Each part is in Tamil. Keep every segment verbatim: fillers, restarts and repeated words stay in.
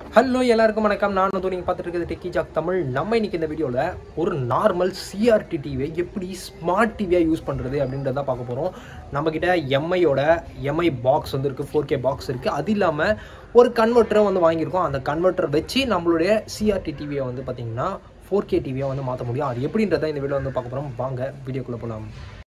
ஹலோ எல்லாருக்கும் வணக்கம். நான் வந்து நீங்கள் பார்த்துட்டு இருக்கிறது TechyJock தமிழ். நம்ம இன்னைக்கு இந்த வீடியோவில் ஒரு நார்மல் சிஆர்டி டிவியை எப்படி ஸ்மார்ட் டிவியாக யூஸ் பண்ணுறது அப்படின்றத பார்க்க போகிறோம். நம்மக்கிட்ட எம்ஐயோட எம்ஐ பாக்ஸ் வந்து இருக்குது, ஃபோர் கே பாக்ஸ் இருக்குது. அது இல்லாமல் ஒரு கன்வெர்ட்டரை வந்து வாங்கியிருக்கோம். அந்த கன்வெர்ட்டரை வச்சு நம்மளுடைய சிஆர்டி டிவியை வந்து பார்த்திங்கன்னா ஃபோர் கே டிவியை வந்து மாற்ற முடியும். அது எப்படின்றத இந்த வீடியோ வந்து பார்க்க போகிறோம். வாங்க வீடியோக்குள்ளே போகலாம்.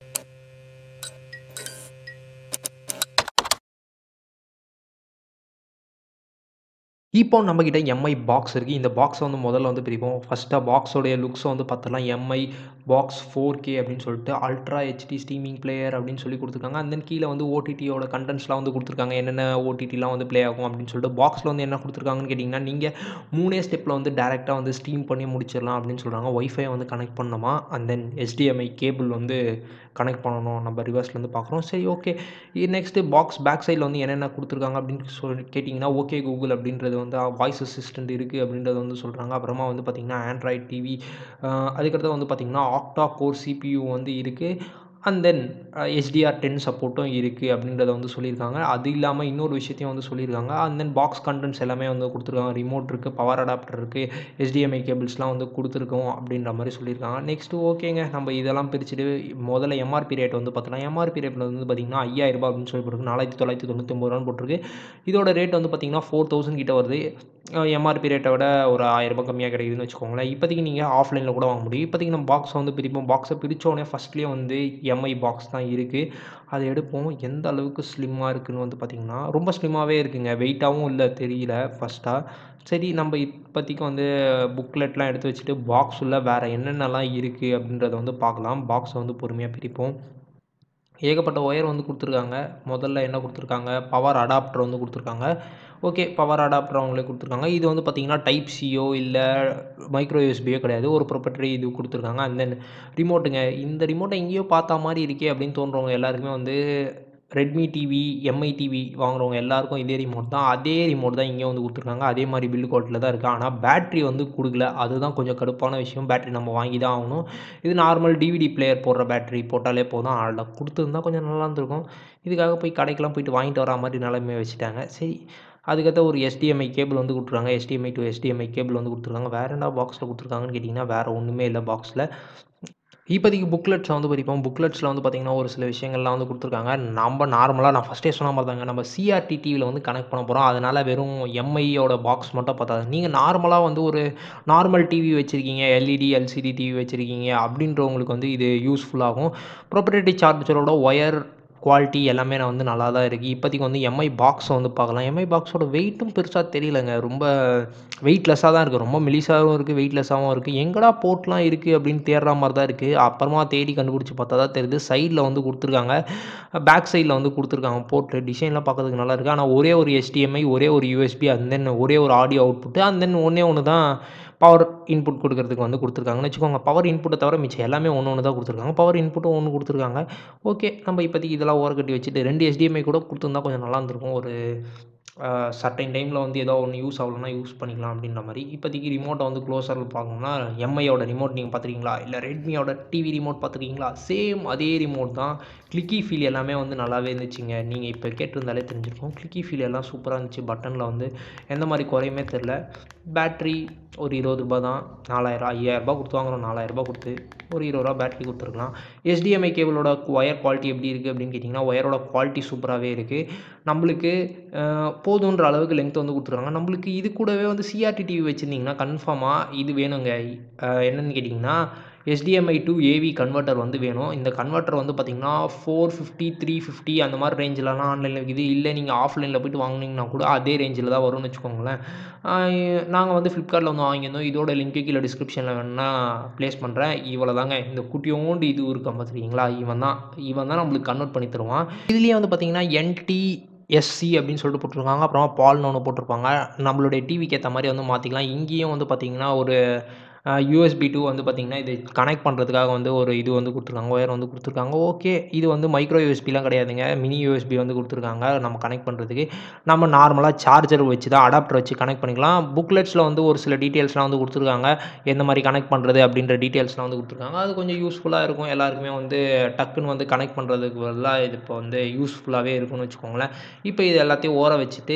இப்போ நம்மக்கிட்ட எம்ஐ பாக்ஸ் இருக்குது. இந்த பாக்ஸை வந்து முதல்ல வந்து பிரிப்போம். ஃபஸ்ட்டாக பாக்ஸோடைய லுக்ஸை வந்து பார்த்தலாம். எம்ஐ பாக்ஸ் ஃபோர் கே அப்படின்னு சொல்லிட்டு அல்ட்ரா ஹெச்டி ஸ்ட்ரீமிங் பிளேயர் அப்படின்னு சொல்லி கொடுத்துருக்காங்க. அண்ட் தென் கீழே வந்து ஓடிடியோட கண்டென்ட்ஸ்லாம் வந்து கொடுத்துருக்காங்க. என்னென்ன ஓடிடிலாம் வந்து ப்ளே ஆகும் அப்படின்னு சொல்லிட்டு பாக்ஸில் வந்து என்ன கொடுத்துருக்காங்கன்னு கேட்டிங்கன்னா, நீங்கள் மூணே ஸ்டெப்பில் வந்து டேரெக்டாக வந்து ஸ்ட்ரீம் பண்ணி முடிச்சிடலாம் அப்படின்னு சொல்கிறாங்க. ஒய்ஃபை வந்து கனெக்ட் பண்ணணுமா, அண்ட் தென் ஹெச்டிஎம்ஐ கேபிள் வந்து கனெக்ட் பண்ணணும். நம்ம ரிவர்ஸ்லேருந்து பார்க்குறோம். சரி, ஓகே. நெக்ஸ்ட்டு பாக்ஸ் பேக் சைடில் வந்து என்னென்ன கொடுத்துருக்காங்க அப்படின்னு சொல்லி கேட்டிங்கன்னா, ஓகே கூகுள் அப்படின்றது வந்து வாய்ஸ் அசிஸ்டன்ட் இருக்குது அப்படின்றத வந்து சொல்கிறாங்க. அப்புறமா வந்து பார்த்திங்கன்னா ஆண்ட்ராய்ட் டிவி, அதுக்கடுத்து வந்து பார்த்திங்கன்னா ஆக்டா கோர் சிபியூ வந்து இருக்குது. அண்ட் தென் ஹெச்டிஆர் டென் சப்போர்ட்டும் இருக்குது அப்படின்றத வந்து சொல்லியிருக்காங்க. அது இல்லாமல் இன்னொரு விஷயத்தையும் வந்து சொல்லியிருக்காங்க. அண்ட் தென் பாக்ஸ் கண்டென்ட்ஸ் எல்லாமே வந்து கொடுத்துருக்காங்க. ரிமோட் இருக்குது, பவர் அடாப்டர் இருக்குது, ஹெச்டிஎம்ஐ கேபிள்ஸ்லாம் வந்து கொடுத்துருக்கோம் அப்படின்ற மாதிரி சொல்லியிருக்காங்க. நெக்ஸ்ட்டு ஓகேங்க, நம்ம இதெல்லாம் பிரிச்சுட்டு முதல்ல எம்ஆர்பி ரேட் வந்து பார்த்தலாம். எம்ஆர்பி ரேட்டில் வந்து பார்த்திங்கன்னா ஐயாயிரம் ரூபாய் அப்படின்னு சொல்லி போட்டிருக்கு. நாலாயிரத்தி தொள்ளாயிரத்தி தொண்ணூற்றி ஒம்பது ரூபான்னு போட்டிருக்கு. இதோட ரேட் வந்து பார்த்திங்கன்னா ஃபோர் தௌசண்ட் கிட்ட வருது. எம்ஆர்பி ரேட்டை விட ஒரு ஆயிரம் ரூபாய் கம்மியாக கிடைக்குதுன்னு வச்சுக்கோங்களேன். இப்போதைக்கு நீங்கள் ஆஃப்லைனில் கூட வாங்க முடியும். இப்போதைக்கு நம்ம பாக்ஸை வந்து பிரிப்போம். பாக்ஸை பிரித்தோடனே ஃபஸ்ட்லேயே வந்து எம்ஐ பாக்ஸ் தான் இருக்குது. அதை எடுப்போம். எந்த அளவுக்கு ஸ்லிம்மாக இருக்குதுன்னு வந்து பார்த்திங்கன்னா ரொம்ப ஸ்லிம்மாகவே இருக்குங்க. வெயிட்டாகவும் இல்லை, தெரியல ஃபஸ்ட்டாக. சரி, நம்ம இப்போதைக்கு வந்து புக்லெட்லாம் எடுத்து வச்சுட்டு பாக்ஸ் உள்ள வேறு என்னென்னலாம் இருக்குது அப்படின்றத வந்து பார்க்கலாம். பாக்ஸை வந்து பொறுமையாக பிரிப்போம். ஏகப்பட்ட ஒயர் வந்து கொடுத்துருக்காங்க. முதல்ல என்ன கொடுத்துருக்காங்க, பவர் அடாப்டர் வந்து கொடுத்துருக்காங்க. ஓகே, பவர் அடாப்டர் அவங்களே கொடுத்துருக்காங்க. இது வந்து பார்த்திங்கன்னா டைப் சியோ இல்லை மைக்ரோ யூஎஸ்பியோ கிடையாது, ஒரு ப்ரொப்ரைட்டரி இது கொடுத்துருக்காங்க. அண்ட் தென் ரிமோட்டுங்க. இந்த ரிமோட்டை எங்கேயோ பார்த்தா மாதிரி இருக்கே அப்படின்னு தோன்றவங்க எல்லாருக்குமே வந்து ரெட்மி டிவி, எம்ஐ டிவி வாங்குறவங்க எல்லாருக்கும் இதே ரிமோட் தான். அதே ரிமோட் தான் இங்கே வந்து கொடுத்துருக்காங்க. அதே மாதிரி பில் குவாலிட்டியில் தான் இருக்குது. ஆனால் பேட்ரி வந்து கொடுக்கல. அதுதான் கொஞ்சம் கடுப்பான விஷயம். பேட்ரி நம்ம வாங்கி தான் ஆகணும். இது நார்மல் டிவிடி பிளேயர் போடுற பேட்ரி போட்டாலே போதும். அதில் கொடுத்துருந்தா கொஞ்சம் நல்லா இருந்திருக்கும். இதுக்காக போய் கடைக்கெல்லாம் போயிட்டு வாங்கிட்டு வரா மாதிரி நிலைமை வச்சுட்டாங்க. சரி, அதுக்கடுத்து ஒரு எஸ்டிஎம்ஐ கேபிள் வந்து கொடுத்துருக்காங்க. எஸ்டிஎம்ஐ டு எஸ்டிஎம்ஐ கேபிள் வந்து கொடுத்துருக்காங்க. வேறு என்ன பாக்ஸில் கொடுத்துருக்காங்கன்னு கேட்டிங்கன்னா வேறு ஒன்றுமே இல்லை பாக்ஸில். இப்போதைக்கு புக்லெட்ஸை வந்து படிப்போம். புக்லெட்ஸில் வந்து பார்த்திங்கன்னா ஒரு சில விஷயங்கள்லாம் வந்து கொடுத்துருக்காங்க. நம்ம நார்மலாக நான் ஃபஸ்ட்டே சொன்ன மாதிரி தாங்க, நம்ம சிஆர்டி டிவியில் வந்து கனெக்ட் பண்ண போகிறோம். அதனால் வெறும் எம்ஐயோட பாக்ஸ் மட்டும் பார்த்தாது. நீங்கள் நார்மலாக வந்து ஒரு நார்மல் டிவி வச்சுருக்கீங்க, எல்இடி எல்சிடி டிவி வச்சுருக்கீங்க அப்படின்றவங்களுக்கு வந்து இது யூஸ்ஃபுல்லாகும். ப்ரொப்ரைட்டரி சார்ஜரோட ஒயர் குவாலிட்டி எல்லாமே நான் வந்து நல்லா தான் இருக்குது. இப்போதைக்கு வந்து எம்ஐ பாக்ஸை வந்து பார்க்கலாம். எம்ஐ பாக்ஸோட வெயிட்டும் பெருசாக தெரியலங்க. ரொம்ப வெயிட்லெஸ்ஸாக தான் இருக்குது. ரொம்ப மெலிசாகவும் இருக்குது, வெயிட்லெஸ்ஸாகவும் இருக்குது. எங்கடா போர்ட்லாம் இருக்குது அப்படின்னு தேடுற மாதிரி தான் இருக்குது. அப்புறமா தேடி கண்டுபிடிச்சி பார்த்தா தான் தெரியுது. சைடில் வந்து கொடுத்துருக்காங்க, பேக் சைடில் வந்து கொடுத்துருக்காங்க போர்ட்டு. டிசைன்லாம் பார்க்கறதுக்கு நல்லா இருக்குது. ஆனால் ஒரே ஒரு ஹெச்டிஎம்ஐ, ஒரே ஒரு யூஎஸ்பி, அண்ட் தென் ஒரே ஒரு ஆடியோ அவுட்புட்டு, அண்ட் தென் ஒன்றே ஒன்று தான் பவர் இன்புட் கொடுக்கறதுக்கு வந்து கொடுத்துருக்காங்கன்னு வச்சுக்கோங்க. பவர் இன்புட்டை தவிர மிச்சம் எல்லாமே ஒன்று ஒன்று தான் கொடுத்துருக்காங்க. பவர் இன்புட்டும் ஒன்று கொடுத்துருக்காங்க. ஓகே, நம்ம இப்போதைக்கு இதெல்லாம் ஓரக்கட்டி வச்சுட்டு ரெண்டு எஸ்டிஎம்ஐ கூட கொடுத்துருந்தா கொஞ்சம் நல்லா இருந்திருக்கும். ஒரு சர்டைன் டைமில் வந்து ஏதோ ஒன்று யூஸ் ஆகலன்னா யூஸ் பண்ணிக்கலாம் அப்படின்ற மாதிரி. இப்போதைக்கு ரிமோட்டை வந்து க்ளோஸரில் பார்க்கணும்னா எம்ஐயோட ரிமோட் நீங்கள் பார்த்துருக்கீங்களா, இல்லை ரெட்மியோட டிவி ரிமோட் பார்த்துருக்கீங்களா, சேம் அதே ரிமோட் தான். கிளிக்கி ஃபீல் எல்லாமே வந்து நல்லாவே இருந்துச்சுங்க. நீங்கள் இப்போ கேட்டிருந்தாலே தெரிஞ்சிருக்கும். கிளிக்கி ஃபீல் எல்லாம் சூப்பராக இருந்துச்சு. பட்டனில் வந்து எந்த மாதிரி குறையுமே தெரில. பேட்ரி ஒரு இருபது ரூபா தான். நாலாயிரம் ஐயாயிரரூபா கொடுத்து வாங்குகிறோம். நாலாயிரரூபா கொடுத்து ஒரு இருபது ரூபா பேட்ரி கொடுத்துருக்கலாம். எஸ்டிஎம்ஐ கேபிளோட ஒயர் குவாலிட்டி எப்படி இருக்குது அப்படின்னு கேட்டிங்கன்னா, ஒயரோட குவாலிட்டி சூப்பராகவே இருக்குது. நம்மளுக்கு போதுன்ற அளவுக்கு லென்த் வந்து கொடுத்துருக்காங்க. நம்மளுக்கு இது கூடவே வந்து சிஆர்டி டிவி வச்சுருந்திங்கன்னா கன்ஃபார்மாக இது வேணுங்க. என்னென்னு கேட்டிங்கன்னா எஸ்டிஎம்ஐ டு ஏவி கன்வெர்ட்டர் வந்து வேணும். இந்த கன்வெர்ட்டர் வந்து பார்த்திங்கன்னா ஃபோர் ஃபிஃப்டி த்ரீ ஃபிஃப்டி அந்த மாதிரி ரேஞ்சிலலாம் ஆன்லைனில் இருக்குது. இல்லை நீங்கள் ஆஃப்லைனில் போய்ட்டு வாங்கினீங்கன்னா கூட அதே ரேஞ்சில் தான் வரும்னு வச்சுக்கோங்களேன். நாங்கள் வந்து ஃப்ளிப்கார்ட்டில் வந்து வாங்கியிருந்தோம். இதோட லிங்க்கு கீழே டிஸ்கிரிப்ஷனில் வேணுன்னா ப்ளேஸ் பண்ணுறேன். இவ்வளோ தாங்க. இந்த குட்டியோண்டு இது இருக்க பார்த்துருக்கீங்களா, இவன் தான் இவன் தான் நம்மளுக்கு கன்வெர்ட் பண்ணி தருவான். இதுலேயே வந்து பார்த்திங்கன்னா என்டி எஸ்சி அப்படின்னு சொல்லிட்டு போட்டிருக்காங்க. அப்புறமா பால்னு ஒன்று போட்டிருப்பாங்க. நம்மளுடைய டிவிக்கு ஏற்ற மாதிரி வந்து மாற்றிக்கலாம். இங்கேயும் வந்து பார்த்திங்கன்னா ஒரு யூஎஸ்பி டூ வந்து பார்த்திங்கன்னா இது கனெக்ட் பண்ணுறதுக்காக வந்து ஒரு இது வந்து கொடுத்துருக்காங்க, ஒயர் வந்து கொடுத்துருக்காங்க. ஓகே, இது வந்து மைக்ரோ யூஎஸ்பிலாம் கிடையாதுங்க, மினி யூஎஸ்பி வந்து கொடுத்துருக்காங்க நம்ம கனெக்ட் பண்ணுறதுக்கு. நம்ம நார்மலாக சார்ஜர் வச்சு தான் அடாப்டர் வச்சு கனெக்ட் பண்ணிக்கலாம். புக்லெட்ஸில் வந்து ஒரு சில டீட்டெயில்ஸ்லாம் வந்து கொடுத்துருக்காங்க, எந்த மாதிரி கனெக்ட் பண்ணுறது அப்படின்ற டீட்டெயில்ஸ்லாம் வந்து கொடுத்துருக்காங்க. அது கொஞ்சம் யூஸ்ஃபுல்லாக இருக்கும். எல்லாருக்குமே வந்து டக்குன்னு வந்து கனெக்ட் பண்ணுறதுக்கு பதிலாக இது இப்போ வந்து யூஸ்ஃபுல்லாகவே இருக்கும்னு வச்சுக்கோங்களேன். இப்போ இது எல்லாத்தையும் ஓர வச்சுட்டு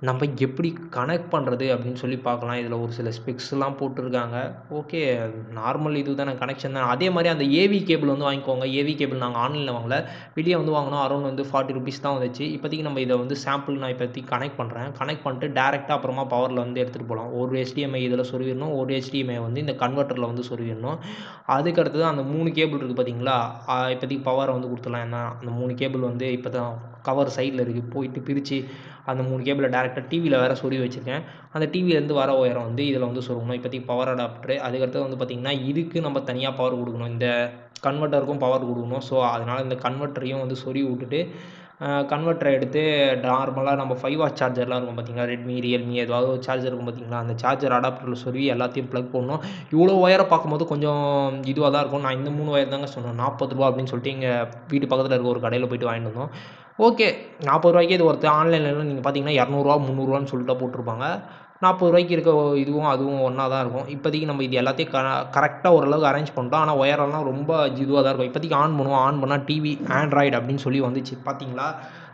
நம்ம எப்படி கனெக்ட் பண்ணுறது அப்படின்னு சொல்லி பார்க்கலாம். இதில் ஒரு சில ஸ்பெக்ஸ்லாம் போட்டிருக்காங்க. ஓகே, நார்மல் இது தானே, கனெக்ஷன் தான். அதே மாதிரி அந்த ஏவி கேபிள் வந்து வாங்கிக்கோங்க. ஏவி கேபிள் நாங்கள் ஆன்லைனில் வாங்கல, வெளியே வந்து வாங்கினோம். அரௌண்ட் வந்து ஃபார்ட்டி ருபீஸ் தான் வந்துச்சு. இப்போதைக்கு நம்ம இதை வந்து சாம்பிள் நான் இப்போதைக்கு கனெக்ட் பண்ணுறேன். கனெக்ட் பண்ணிட்டு டேரெக்டாக அப்புறமா பவரில் வந்து எடுத்துகிட்டு போகலாம். ஒரு ஹெச்டிஎம்ஐ இதில் சொருவிடணும், ஒரு ஹெச்டிஎம்ஐ வந்து இந்த கன்வெர்ட்டரில் வந்து சொருவிடணும். அதுக்கு அடுத்தது அந்த மூணு கேபிள் இருக்குது பார்த்தீங்களா, இப்போதைக்கு பவரை வந்து கொடுத்துடலாம். ஏன்னா அந்த மூணு கேபிள் வந்து இப்போ தான் கவர் சைடில் இருக்குது, போயிட்டு பிரித்து அந்த மூணு கேபிளை டேரெக்டாக டிவியில் வேறு சொருவி வச்சுருக்கேன். அந்த டிவிலேருந்து வர ஒயரம் வந்து இதில் வந்து சொருகணும். இப்போதைக்கு பவர் அடாப்டரு. அதுக்கடுத்து வந்து பார்த்திங்கன்னா இதுக்கு நம்ம தனியாக பவர் கொடுக்கணும், இந்த கன்வெர்ட்டருக்கும் பவர் கொடுக்கணும். ஸோ அதனால் இந்த கன்வெர்ட்டரையும் வந்து சொருவி விட்டுட்டு கன்வெர்ட்டரை எடுத்து நார்மலாக நம்ம ஃபைவ் வாட் சார்ஜர்லாம் இருக்கும் பார்த்தீங்களா, ரெட்மி ரியல்மி ஏதாவது ஒரு சார்ஜர் இருக்கும் பார்த்தீங்களா, அந்த சார்ஜர் அடாப்டரில் சொருவி எல்லாத்தையும் ப்ளக் பண்ணணும். இவ்வளோ ஒயரை பார்க்கும்போது கொஞ்சம் இதுவாக தான் இருக்கும். நான் இந்த மூணு ஒயர் தாங்க சொன்னேன், நாற்பது ரூபா அப்படின்னு சொல்லிட்டு எங்கள் வீட்டு பக்கத்தில் இருக்க ஒரு கடையில் போய்ட்டு வாங்கிட்டு வந்தோம். ஓகே, நாற்பது ரூபாய்க்கு இது ஒருத்தர். ஆன்லைனில் நீங்கள் பார்த்தீங்கன்னா இரநூறுவா முந்நூறுவான்னு சொல்லிட்டு போட்டிருப்பாங்க. நாற்பது ரூபாய்க்கு இருக்க இதுவும் அதுவும் ஒன்றா தான் இருக்கும். இப்போதைக்கு நம்ம இது எல்லாத்தையும் க கரெக்டாக ஓரளவுக்கு அரேஞ்ச் பண்ணிட்டோம். ஆனால் ஒயரெல்லாம் ரொம்ப இதுவாக தான் இருக்கும். இப்போதைக்கு ஆன் பண்ணுவோம். ஆன் பண்ணால் டிவி ஆண்ட்ராய்டு அப்படின்னு சொல்லி வந்துச்சு பார்த்தீங்களா.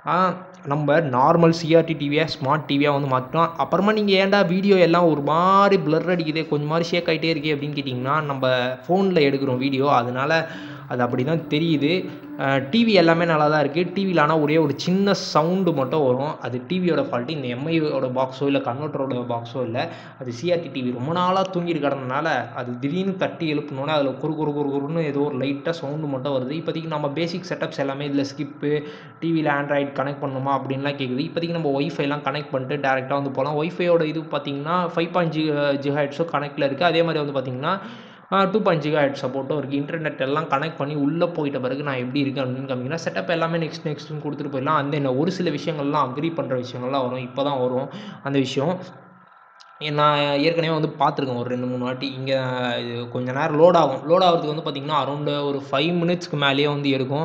நம்ம நார்மல் சிஆர்டி டிவியை ஸ்மார்ட் டிவியாக வந்து மாற்றோம். அப்புறமா நீங்கள் ஏன்டா வீடியோ எல்லாம் ஒரு மாதிரி பிளர் அடிக்குது, கொஞ்சம் மாதிரி ஷேக் ஆகிட்டே இருக்கே அப்படின்னு கேட்டிங்கன்னா, நம்ம ஃபோனில் எடுக்கிறோம் வீடியோ, அதனால் அது அப்படி தான் தெரியுது. டிவி எல்லாமே நல்லா தான் இருக்குது. டிவியில் ஆனால் ஒரே ஒரு சின்ன சவுண்டு மட்டும் வரும். அது டிவியோட ஃபால்ட்டு. இந்த எம்ஐயோட பாக்ஸோ இல்லை கன்வெர்ட்டரோட பாக்ஸோ இல்லை, அது சிஆர்டி டிவி ரொம்ப நாளாக தூங்கிட்டு கிடந்தனால அது திடீர்னு தட்டி எழுப்பினோன்னே அதில் குறு குறு குறு குறுன்னு ஏதோ ஒரு லைட்டாக சவுண்டு மட்டும் வருது. இப்போதைக்கு நம்ம பேசிக் செட்டப்ஸ் எல்லாமே இதில் ஸ்கிப்பு, டிவியில் ஆண்ட்ராய்டு கனெக்ட் பண்ணணுமா அப்படின்லாம் கேட்குது. இப்போதைக்கு நம்ம ஒய்ஃபைலாம் கனெக்ட் பண்ணிட்டு டேரெக்டாக வந்து போகலாம். ஒய்ஃபையோட இது பார்த்திங்கன்னா ஃபைவ் பாயிண்ட் ஜி ஜிஹெட்ஸோ கனெக்டில் இருக்குது. அதே மாதிரி வந்து பார்த்திங்கன்னா டூ பாயிண்ட் ஜிகா ஹெட் சப்போர்ட்டும் இருக்குது. இன்டர்நெட் எல்லாம் கனெக்ட் பண்ணி உள்ளே போயிட்ட பிறகு நான் எப்படி இருக்கேன் அப்படின்னு காமிங்கன்னா, செட்டப் எல்லாமே நெக்ஸ்ட் நெக்ஸ்ட்னு கொடுத்துட்டு போயிடலாம். அந்த என்ன ஒரு சில விஷயங்கள்லாம் அக்ரி பண்ணுற விஷயங்கள்லாம் வரும். இப்போ தான் வரும் அந்த விஷயம். நான் ஏற்கனவே வந்து பார்த்துருக்கேன் ஒரு ரெண்டு மூணு வாட்டி. இங்கே இது கொஞ்சம் நேரம் லோட் ஆகும். லோட் ஆகிறதுக்கு வந்து பார்த்திங்கன்னா அரௌண்டு ஒரு ஃபைவ் மினிட்ஸ்க்கு மேலேயே வந்து எடுக்கும்.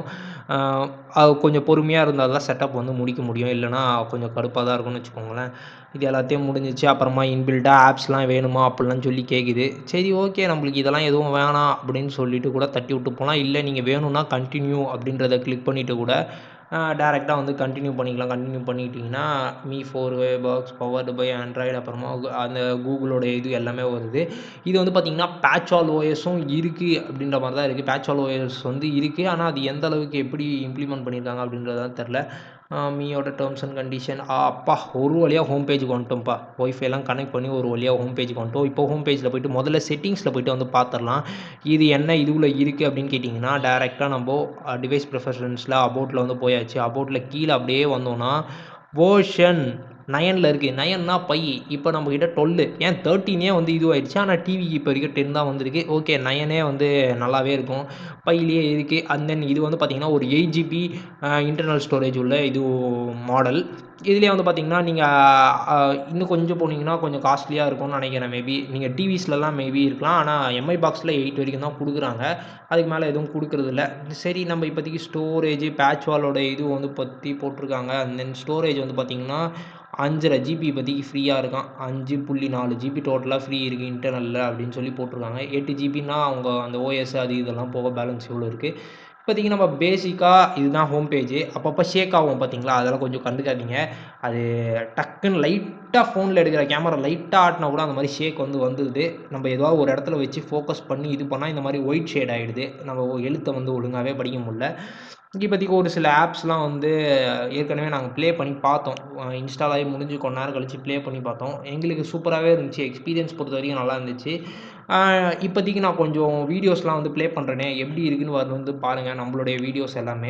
அது கொஞ்சம் பொறுமையாக இருந்தால் தான் செட்டப் வந்து முடிக்க முடியும். இல்லைனா கொஞ்சம் கடுப்பாக தான் இருக்கும்னு வச்சுக்கோங்களேன். இது எல்லாத்தையும் முடிஞ்சிச்சு. அப்புறமா இன்பில்டாக ஆப்ஸ்லாம் வேணுமா அப்படிலாம் சொல்லி கேட்குது. சரி, ஓகே, நம்மளுக்கு இதெல்லாம் எதுவும் வேணாம் அப்படின்னு சொல்லிட்டு கூட தட்டி விட்டு போகலாம். இல்லை நீங்கள் வேணும்னா கண்டினியூ அப்படின்றத கிளிக் பண்ணிவிட்டு கூட டேரெக்டாக வந்து கண்டினியூ பண்ணிக்கலாம். கண்டினியூ பண்ணிக்கிட்டிங்கன்னா Mi four way box powered by Android, அப்புறமா அந்த கூகுளோட இது எல்லாமே வருது. இது வந்து பார்த்திங்கன்னா பேட்ச்ஆல் ஓஎஸும் இருக்குது அப்படின்ற மாதிரி தான் இருக்குது. பேட்ச்ஆல் ஓஎஸ் வந்து இருக்குது. ஆனால் அது எந்த அளவுக்கு எப்படி இம்ப்ளிமெண்ட் பண்ணியிருக்காங்க அப்படின்றது தான் தெரில. மீயோட டேர்ம்ஸ் அண்ட் கண்டிஷன். அப்பா, ஒரு வழியாக ஹோம் பேஜுக்கு வந்துட்டோம்ப்பா. ஒய்ஃபைலாம் கனெக்ட் பண்ணி ஒரு வழியாக ஹோம் பேஜுக்கு வந்துட்டோம். இப்போ ஹோம் பேஜில் போய்ட்டு முதல்ல செட்டிங்ஸில் போய்ட்டு வந்து பார்த்துடலாம். இது என்ன இதுக்குள்ளே இருக்குது அப்படின்னு கேட்டிங்கன்னா, டேரெக்டாக நம்ம டிவைஸ் ப்ரிஃபரன்ஸில் அபவுட்டில் வந்து போயாச்சு. அபவுட்டில் கீழே அப்படியே வந்தோன்னா வேர்ஷன் நயனில் இருக்குது. நயன்னா பை. இப்போ நம்மக்கிட்ட டுவெல்லு, ஏன் தேர்ட்டீனே வந்து இதுவாகிடுச்சு. ஆனால் டிவிக்கு இப்போ வரைக்கும் டென் தான் வந்திருக்கு. ஓகே, நயனே வந்து நல்லாவே இருக்கும், பையிலேயே இருக்குது. அண்ட் தென் இது வந்து பார்த்திங்கன்னா ஒரு எயிட் ஜிபி இன்டர்னல் ஸ்டோரேஜ் உள்ள இது மாடல். இதுலேயே வந்து பார்த்திங்கன்னா நீங்கள் இன்னும் கொஞ்சம் போனீங்கன்னா கொஞ்சம் காஸ்ட்லியாக இருக்கும்னு நினைக்கிறேன். மேபி நீங்கள் டிவிஸ்லலாம் மேபி இருக்கலாம். ஆனால் எம்ஐ பாக்ஸில் எயிட் வரைக்கும் தான் கொடுக்குறாங்க. அதுக்கு மேலே எதுவும் கொடுக்குறதில்ல. சரி, நம்ம இப்போதைக்கு ஸ்டோரேஜ் பேட்ச் வாலோட இது வந்து பற்றி போட்டிருக்காங்க. அண்ட் தென் ஸ்டோரேஜ் வந்து பார்த்திங்கன்னா அஞ்சரை ஜிபி இப்போதைக்கு ஃப்ரீயாக இருக்கான். அஞ்சு புள்ளி நாலு ஜிபி டோட்டலாக ஃப்ரீ இருக்குது இன்டர்னலில் அப்படின்னு சொல்லி போட்டிருக்காங்க. எட்டு ஜிபின்னா அவங்க அந்த ஓஎஸ் அது இதெல்லாம் போக பேலன்ஸ் எவ்வளோ இருக்குது. இப்போதைக்கு நம்ம பேசிக்காக இதுதான் ஹோம் பேஜ். அப்பப்போ ஷேக் ஆகும் பார்த்தீங்களா, அதெல்லாம் கொஞ்சம் கண்டுக்காதீங்க. அது டக்குன்னு லைட்டாக ஃபோனில் எடுக்கிற கேமரா லைட்டாக ஆட்டினா கூட அந்த மாதிரி ஷேக் வந்து வந்துடுது. நம்ம ஏதாவது ஒரு இடத்துல வச்சு ஃபோக்கஸ் பண்ணி இது பண்ணால் இந்த மாதிரி ஒயிட் ஷேட் ஆகிடுது. நம்ம எழுத்தை வந்து ஒழுங்காகவே படிக்க முடியல. இப்போதைக்கு ஒரு சில ஆப்ஸ்லாம் வந்து ஏற்கனவே நாங்கள் ப்ளே பண்ணி பார்த்தோம். இன்ஸ்டால் ஆகி முடிஞ்சு கொஞ்ச நேரம் கழித்து ப்ளே பண்ணி பார்த்தோம். எங்களுக்கு சூப்பராகவே இருந்துச்சு. எக்ஸ்பீரியன்ஸ் பொறுத்த வரைக்கும் நல்லா இருந்துச்சு. இப்போதைக்கு நான் கொஞ்சம் வீடியோஸ்லாம் வந்து ப்ளே பண்ணுறேனே, எப்படி இருக்குன்னு வந்து பாருங்கள் நம்மளுடைய வீடியோஸ் எல்லாமே.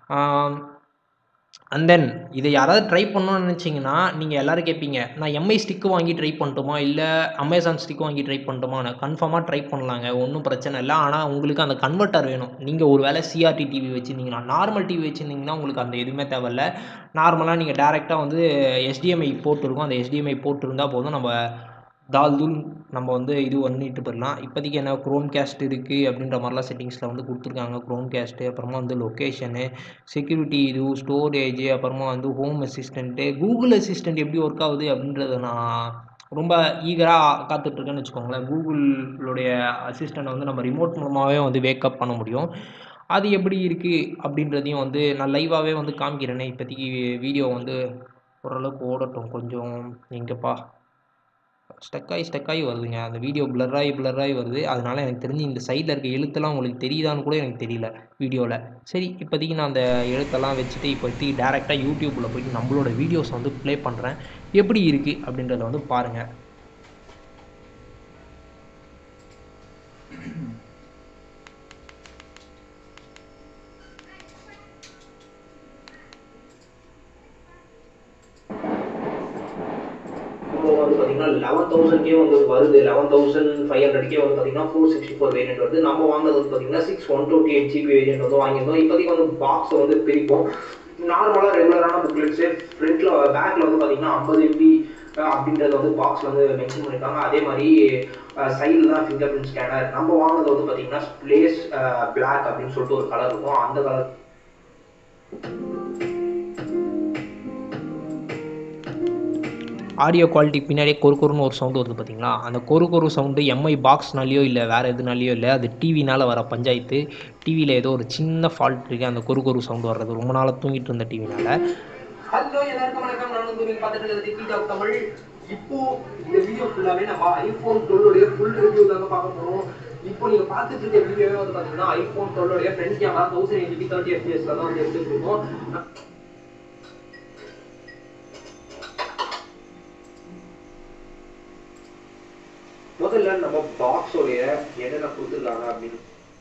அண்ட் தென் இதை யாராவது ட்ரை பண்ணணும்னு நினச்சிங்கன்னா, நீங்கள் எல்லோரும் கேட்பீங்க, நான் எம்ஐ ஸ்டிக்கு வாங்கி ட்ரை பண்ணட்டுமா, இல்லை அமேசான் ஸ்டிக் வாங்கி ட்ரை பண்ணட்டுமான்னு. கன்ஃபார்மாக ட்ரை பண்ணலாங்க, ஒன்றும் பிரச்சனை இல்லை. ஆனால் உங்களுக்கு அந்த கன்வெர்ட்டர் வேணும். நீங்கள் ஒரு வேளை சிஆர்டி டிவி வச்சுருந்தீங்கன்னா, நார்மல் டிவி வச்சுருந்தீங்கன்னா உங்களுக்கு அந்த எதுவுமே தேவையில்ல. நார்மலாக நீங்கள் டேரெக்டாக வந்து எஸ்டிஎம்ஐ போர்ட் இருக்கும், அந்த எஸ்டிஎம்ஐ போர்ட் இருந்தால் போதும். நம்ம தால் தூள் நம்ம வந்து இது பண்ணிட்டு போயிடலாம். இப்போதைக்கு என்ன க்ரோம் கேஸ்ட் இருக்குது அப்படின்ற மாதிரிலாம் செட்டிங்ஸில் வந்து கொடுத்துருக்காங்க. க்ரோம் கேஸ்ட்டு, அப்புறமா வந்து லொக்கேஷனு, செக்யூரிட்டி, இது ஸ்டோரேஜ், அப்புறமா வந்து ஹோம் அசிஸ்டண்ட்டு, கூகுள் அசிஸ்டண்ட் எப்படி ஒர்க் ஆகுது அப்படின்றத நான் ரொம்ப ஈகராக காத்துட்ருக்கேன்னு வச்சுக்கோங்களேன். கூகுளுடைய அசிஸ்டண்ட்டை வந்து நம்ம ரிமோட் மூலமாகவே வந்து வேக்கப் பண்ண முடியும். அது எப்படி இருக்குது அப்படின்றதையும் வந்து நான் லைவாகவே வந்து காமிக்கிறேனே. இப்போதைக்கு வீடியோ வந்து ஓரளவுக்கு ஓடட்டும். கொஞ்சம் எங்கப்பா ஸ்டக் ஆகி ஸ்டக் ஆகி வருதுங்க. அந்த வீடியோ பிளர் ஆகி பிளர் ஆகி வருது. அதனால எனக்கு தெரிஞ்சு இந்த சைடில் இருக்க எழுத்தெல்லாம் உங்களுக்கு தெரியுதான்னு கூட எனக்கு தெரியல வீடியோவில். சரி, இப்போதைக்கு நான் அந்த எழுத்தெல்லாம் வச்சுட்டு இப்போதைக்கு டேரெக்டாக யூடியூப்பில் போயிட்டு நம்மளோட வீடியோஸ் வந்து ப்ளே பண்ணுறேன். எப்படி இருக்குது அப்படின்றத வந்து பாருங்கள். வந்து பார்த்தீங்கன்னா லெவன் தௌசண்ட்கே வந்து வருது. லெவன் தௌசண்ட் ஃபைவ் ஹண்ட்ரட்கே வந்து பார்த்தீங்கன்னா ஃபோர் சிக்ஸ்டி ஃபோர் வேரியன்ட் வருது. நம்ம வாங்கினது வந்து பார்த்தீங்கன்னா six one twenty eight GB variant வந்து வாங்கியிருந்தோம். இப்போதைக்கு வந்து பாக்ஸை வந்து பிரிப்போம். நார்மலாக ரெகுலரான புக்லெட்ஸு ஃப்ரண்ட்டில் பேக்கில் வந்து பார்த்தீங்கன்னா ஐம்பது எம்பி அப்படின்றத வந்து பாக்ஸில் வந்து மென்ஷன் பண்ணியிருக்காங்க. அதே மாதிரி சைடில் தான் ஃபிங்கர் பிரிண்ட் ஸ்கேனர். நம்ம வாங்கினது வந்து பார்த்தீங்கன்னா ஸ்ப்ளேஸ் பிளாக் அப்படின்னு சொல்லிட்டு ஒரு கலர் இருக்கும். அந்த கலர் ஆடியோ குவாலிட்டி பின்னாடியே கொரு கொருன்னு ஒரு சவுண்டு வருது பார்த்தீங்களா? அந்த கொரு கொரு சவுண்டு எம்ஐ பாக்ஸ்னாலேயோ இல்லை வேறு எதுனாலேயோ இல்லை, அது டிவினால் வர பஞ்சாயத்து. டிவியில் ஏதோ ஒரு சின்ன ஃபால்ட் இருக்குது அந்த கொரு கொரு சவுண்டு வர்றது, ரொம்ப நாளாக தூங்கிட்டு இருந்த டிவினால். ஹலோ எல்லாருக்கும் வணக்கம். நான் வந்து நீங்கள் பார்த்துட்டு இருக்கிறது TechyJock தமிழ். இப்போ இந்த வீடியோ ஃபுல்லாகவே நம்ம ஐஃபோன் டுவெல் ஃபுல் ரிவ்யூ தாங்க பார்க்க போகிறோம். இப்போ நீங்கள் பார்த்துட்டு இருக்க வீடியோவே வந்து பார்த்தீங்கன்னா iPhone twelve front camera thousand eighty thirty எஃப்பிஎஸ்ல தான் வந்து எடுத்துகிட்டு இருக்கோம். முதல்ல நம்ம பாக்ஸோடைய என்னென்ன கொடுத்துருக்காங்க அப்படின்னு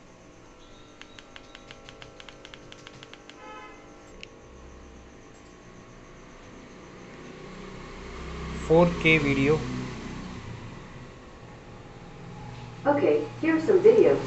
four K video. Okay, here's some videos.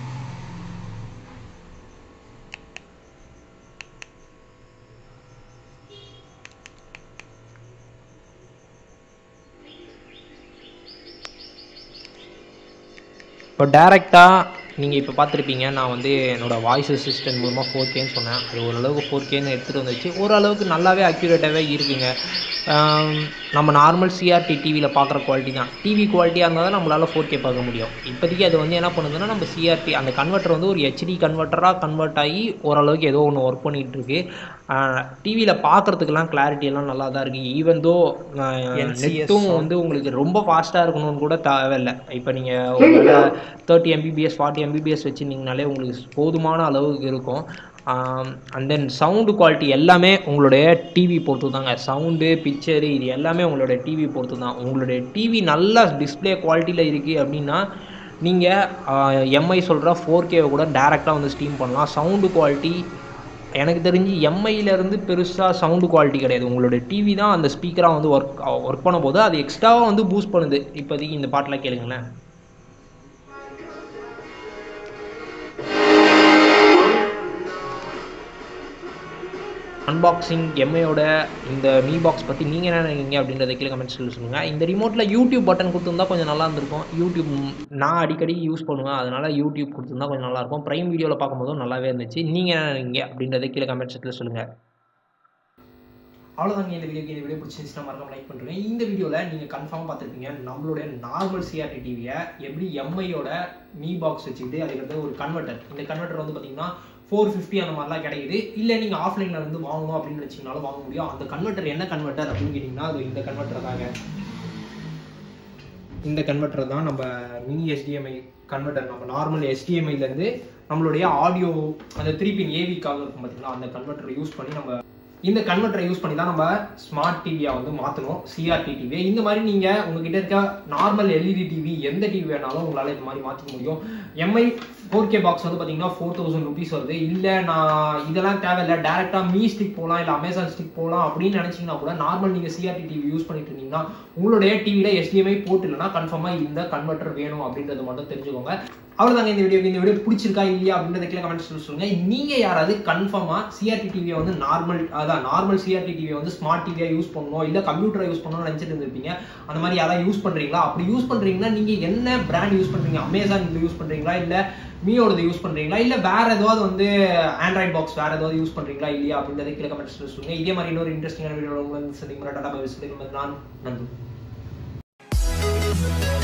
இப்போ டேரெக்டாக நீங்கள் இப்போ பார்த்துருப்பீங்க, நான் வந்து என்னோடய வாய்ஸ் அசிஸ்டன்ட் மூலமாக ஃபோர் கேன்னு சொன்னேன். அது ஓரளவுக்கு ஃபோர் கேன்னு எடுத்துகிட்டு வந்துச்சு. ஓரளவுக்கு நல்லாவே அக்யூரேட்டாகவே இருக்குங்க. நம்ம நார்மல் சிஆர்டி டிவியில் பார்க்குற குவாலிட்டி தான். டிவி குவாலிட்டியாக இருந்தால் தான் நம்மளால் ஃபோர் கே பார்க்க முடியும். இப்போதைக்கு அது வந்து என்ன பண்ணுதுன்னா, நம்ம சிஆர்டி அந்த கன்வெர்ட்டர் வந்து ஒரு ஹெச்டி கன்வெர்ட்டராக கன்வெர்ட் ஆகி ஓரளவுக்கு ஏதோ ஒன்று ஒர்க் பண்ணிகிட்டு இருக்கு. டிவியில் பார்க்குறதுக்கெல்லாம் கிளாரிட்டியெல்லாம் நல்லா தான் இருக்குது. ஈவன் தோ நெட்டும் வந்து உங்களுக்கு ரொம்ப ஃபாஸ்ட்டாக இருக்கணும்னு கூட தேவையில்லை. இப்போ நீங்கள் ஒரு தேர்ட்டி எம்பிபிஎஸ் ஃபார்ட்டி எம்பிபிஎஸ் வச்சுருந்தீங்கனாலே உங்களுக்கு போதுமான அளவுக்கு இருக்கும். அண்ட் தென் சவுண்டு குவாலிட்டி எல்லாமே உங்களுடைய டிவி பொறுத்து தாங்க. சவுண்டு பிக்சரு இது எல்லாமே உங்களுடைய டிவி பொறுத்து தான். உங்களுடைய டிவி நல்லா டிஸ்பிளே குவாலிட்டியில் இருக்குது அப்படின்னா நீங்கள் எம்ஐ சொல்கிற ஃபோர் கேவை கூட டேரெக்டாக வந்து ஸ்ட்ரீம் பண்ணலாம். சவுண்டு குவாலிட்டி எனக்கு தெரிஞ்சு எம்ஐயிலேருந்து பெருசாக சவுண்டு குவாலிட்டி கிடையாது. உங்களுடைய டிவி தான் அந்த ஸ்பீக்கராக வந்து ஒர்க் ஒர்க் பண்ண போது அது எக்ஸ்ட்ராவாக வந்து பூஸ்ட் பண்ணுது. இப்போதைக்கு இந்த பாட்டெலாம் கேளுங்களேன். அன்பாக்சிங் எம்ஐயோட இந்த மீ பாக்ஸ் பற்றி நீங்கள் என்ன நினைக்கிறீங்க அப்படின்றத கீழே கமெண்ட்ஸில் சொல்லுங்கள். இந்த ரிமோட்டில் யூடியூப் பட்டன் கொடுத்துருந்தா கொஞ்சம் நல்லா இருந்திருக்கும். யூடியூப் நான் அடிக்கடி யூஸ் பண்ணுவேன், அதனால் யூடியூப் கொடுத்துருந்தா கொஞ்சம் நல்லாயிருக்கும். ப்ரைம் வீடியோவில் பார்க்கும்போதும் நல்லாவே இருந்துச்சு. நீங்கள் என்ன நினைக்கிறீங்க அப்படின்றத கீழே கமெண்ட்ஸில் சொல்லுங்கள். அவ்வளோதாங்க இந்த வீடியோக்கு. இந்த வீடியோ பிடிச்சிருந்துச்சுன்னா மறக்காம லைக் பண்ணுறேன். இந்த வீடியோவில் நீங்கள் கன்ஃபார்மாக பார்த்துருப்பீங்க நம்மளுடைய நார்மல் சிஆர்டி டிவியை எப்படி எம்ஐயோட மீ பாக்ஸ் வச்சுக்கிட்டு அதுக்கடுத்து ஒரு கன்வெர்ட்டர். இந்த கன்வெர்ட்டர் வந்து பார்த்தீங்கன்னா ஃபோர் ஃபிஃப்டி அந்த மாதிரிலாம் கிடைக்குது. இல்லை நீங்கள் ஆஃப்லைனில் வந்து வாங்கணும் அப்படின்னு நினச்சிங்கனாலும் வாங்க முடியும். அந்த கன்வெர்ட்டர் என்ன கன்வெர்ட்டர் அப்படின்னு கேட்டிங்கன்னா அது இந்த கன்வெர்ட்டர் தாங்க. இந்த கன்வெர்ட்டர் தான் நம்ம மினி எஸ்டிஎம்ஐ கன்வெர்ட்டர். நம்ம நார்மல் எஸ்டிஎம்ஐலேருந்து நம்மளுடைய ஆடியோ அந்த த்ரீ பின் ஏவிக்காக இருக்கும் பார்த்தீங்கன்னா அந்த கன்வெர்ட்டரை யூஸ் பண்ணி நம்ம இந்த கன்வெர்ட்டரை யூஸ் பண்ணி தான் நம்ம ஸ்மார்ட் டிவியை வந்து மாற்றணும், சிஆர்டி டிவியை. இந்த மாதிரி நீங்கள் உங்ககிட்ட இருக்க நார்மல் எல்இடி டிவி எந்த டிவி வேணாலும் உங்களால் இந்த மாதிரி மாற்றிக்க முடியும். எம்ஐ ஃபோர் கே பாக்ஸ் வந்து பார்த்தீங்கன்னா ஃபோர் தௌசண்ட் ருபீஸ் வருது. இல்லை நான் இதெல்லாம் தேவையில்லை, டேரெக்டாக மீ ஸ்டிக் போகலாம் இல்லை அமேசான் ஸ்டிக் போகலாம் அப்படின்னு நினச்சிங்கன்னா கூட நார்மல் நீங்கள் சிஆர்டி டிவி யூஸ் பண்ணிட்டு இருந்தீங்கன்னா உங்களுடைய டிவியில் எஸ்டிஎம்ஐ போட்டு இல்லைன்னா கன்ஃபார்மாக இந்த கன்வெர்ட்டர் வேணும் அப்படின்றத மட்டும் தெரிஞ்சுக்கோங்க. அவ்வளோதாங்க இந்த வீடியோ. இந்த வீடியோ பிடிச்சிருக்கா இல்லையா அப்படின்றத கீழே கமெண்ட்ஸ் சொல்லுங்க. நீங்கள் யாராவது கன்ஃபார்மாக சிஆர்டி டிவியை வந்து நார்மல் அதான் நார்மல் சிஆர்டி டிவியை வந்து ஸ்மார்ட் டிவியாக யூஸ் பண்ணணும் இல்லை கம்ப்யூட்டரை யூஸ் பண்ணணும்னு நினச்சிட்டு இருந்திருப்பீங்க. அந்த மாதிரி யாராவது யூஸ் பண்ணுறீங்களா? அப்படி யூஸ் பண்ணுறீங்கன்னா நீங்கள் என்ன பிராண்ட் யூஸ் பண்ணுறீங்க? அமேசான் இது யூஸ் பண்ணுறீங்களா இல்லை மீயோடது யூஸ் பண்ணுறீங்களா இல்லை வேறு ஏதாவது வந்து ஆண்ட்ராய்ட் பாக்ஸ் வேறு ஏதாவது யூஸ் பண்ணுறீங்களா இல்லையா அப்படின்றத கீழே கமெண்ட்ஸ் சொல்லுங்க. இதே மாதிரி இன்னொரு இன்ட்ரெஸ்டிங்கான வீடியோ உங்களுக்கு சந்திக்கும். Tata bye. நான் நன்றி.